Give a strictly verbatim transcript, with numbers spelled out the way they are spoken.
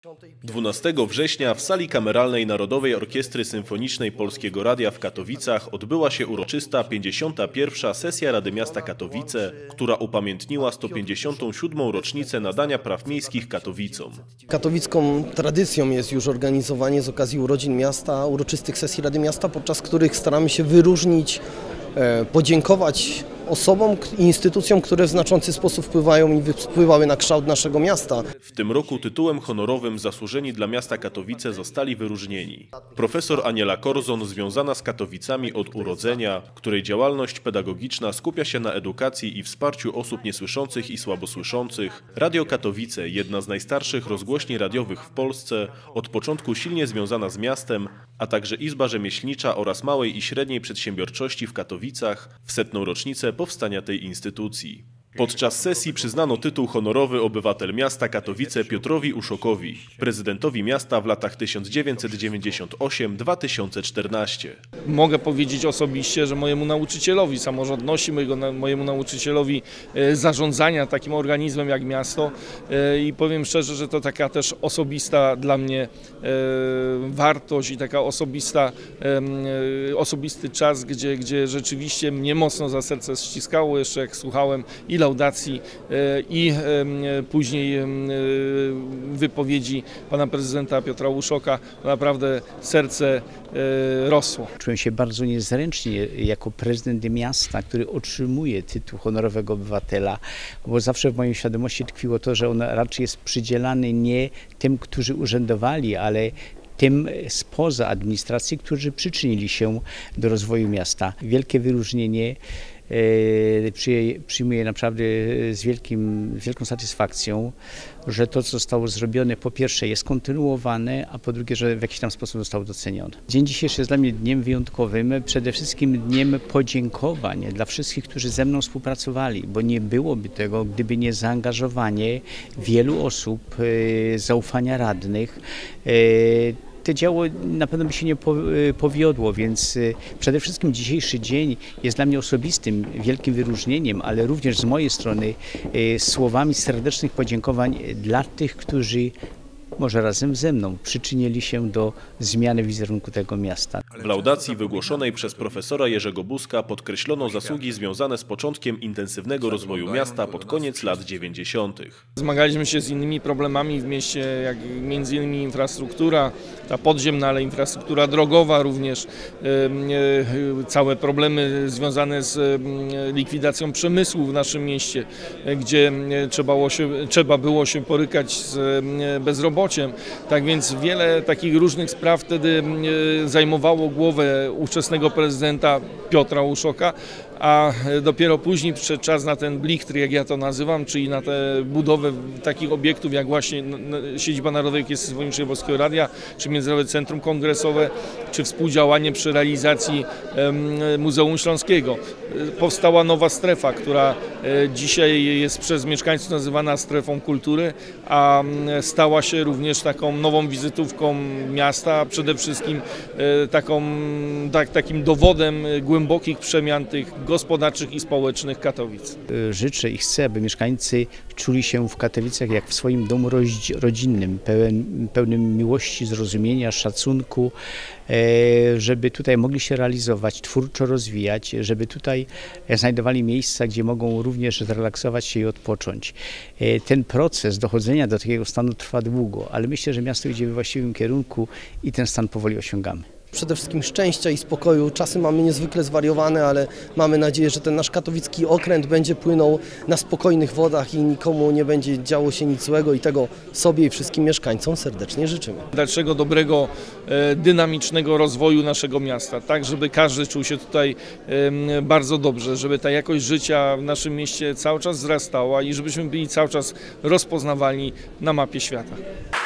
dwunastego września w sali kameralnej Narodowej Orkiestry Symfonicznej Polskiego Radia w Katowicach odbyła się uroczysta pięćdziesiąta pierwsza sesja Rady Miasta Katowice, która upamiętniła sto pięćdziesiątą siódmą rocznicę nadania praw miejskich Katowicom. Katowicką tradycją jest już organizowanie z okazji urodzin miasta uroczystych sesji Rady Miasta, podczas których staramy się wyróżnić, podziękować osobom i instytucjom, które w znaczący sposób wpływają i wpływały na kształt naszego miasta. W tym roku tytułem honorowym zasłużeni dla miasta Katowice zostali wyróżnieni profesor Aniela Korzon, związana z Katowicami od urodzenia, której działalność pedagogiczna skupia się na edukacji i wsparciu osób niesłyszących i słabosłyszących, Radio Katowice, jedna z najstarszych rozgłośni radiowych w Polsce, od początku silnie związana z miastem, a także Izba Rzemieślnicza oraz małej i średniej przedsiębiorczości w Katowicach w setną rocznicę powstania tej instytucji. Podczas sesji przyznano tytuł honorowy Obywatel Miasta Katowice Piotrowi Uszokowi, prezydentowi miasta w latach tysiąc dziewięćset dziewięćdziesiątym ósmym do dwa tysiące czternastego. Mogę powiedzieć osobiście, że mojemu nauczycielowi samorządności, mojego, mojemu nauczycielowi zarządzania takim organizmem jak miasto i powiem szczerze, że to taka też osobista dla mnie wartość i taka osobista, osobisty czas, gdzie, gdzie rzeczywiście mnie mocno za serce ściskało, jeszcze jak słuchałem i laudacji i później wypowiedzi pana prezydenta Piotra Uszoka, naprawdę serce rosło. Czułem się bardzo niezręcznie jako prezydent miasta, który otrzymuje tytuł honorowego obywatela, bo zawsze w mojej świadomości tkwiło to, że on raczej jest przydzielany nie tym, którzy urzędowali, ale tym spoza administracji, którzy przyczynili się do rozwoju miasta. Wielkie wyróżnienie przyjmuję naprawdę z, wielkim, z wielką satysfakcją, że to, co zostało zrobione, po pierwsze jest kontynuowane, a po drugie, że w jakiś tam sposób zostało docenione. Dzień dzisiejszy jest dla mnie dniem wyjątkowym, przede wszystkim dniem podziękowań dla wszystkich, którzy ze mną współpracowali, bo nie byłoby tego, gdyby nie zaangażowanie wielu osób, zaufania radnych. To dzieło na pewno by się nie powiodło, więc przede wszystkim dzisiejszy dzień jest dla mnie osobistym wielkim wyróżnieniem, ale również z mojej strony słowami serdecznych podziękowań dla tych, którzy może razem ze mną przyczynili się do zmiany wizerunku tego miasta. W laudacji wygłoszonej przez profesora Jerzego Buzka podkreślono zasługi związane z początkiem intensywnego rozwoju miasta pod koniec lat dziewięćdziesiątych. Zmagaliśmy się z innymi problemami w mieście, jak między innymi infrastruktura, ta podziemna, ale infrastruktura drogowa również, całe problemy związane z likwidacją przemysłu w naszym mieście, gdzie trzeba było się, trzeba było się borykać z bezrobociem. Tak więc wiele takich różnych spraw wtedy zajmowało głowę ówczesnego prezydenta Piotra Uszoka, a dopiero później przyszedł czas na ten blichtr, jak ja to nazywam, czyli na tę budowę takich obiektów jak właśnie siedziba Narodowej Orkiestry Symfonicznej Polskiego Radia, czy Międzynarodowe Centrum Kongresowe, czy współdziałanie przy realizacji Muzeum Śląskiego. Powstała nowa strefa, która dzisiaj jest przez mieszkańców nazywana strefą kultury, a stała się również taką nową wizytówką miasta, a przede wszystkim taką, tak, takim dowodem głębokich przemian tych gospodarczych i społecznych Katowic. Życzę i chcę, aby mieszkańcy czuli się w Katowicach jak w swoim domu rodzinnym, pełen, pełnym miłości, zrozumienia, szacunku, żeby tutaj mogli się realizować, twórczo rozwijać, żeby tutaj znajdowali miejsca, gdzie mogą również zrelaksować się i odpocząć. Ten proces dochodzenia do takiego stanu trwa długo, ale myślę, że miasto idzie we właściwym kierunku i ten stan powoli osiągamy. Przede wszystkim szczęścia i spokoju. Czasy mamy niezwykle zwariowane, ale mamy nadzieję, że ten nasz katowicki okręt będzie płynął na spokojnych wodach i nikomu nie będzie działo się nic złego i tego sobie i wszystkim mieszkańcom serdecznie życzymy. Dalszego dobrego, dynamicznego rozwoju naszego miasta, tak żeby każdy czuł się tutaj bardzo dobrze, żeby ta jakość życia w naszym mieście cały czas wzrastała i żebyśmy byli cały czas rozpoznawalni na mapie świata.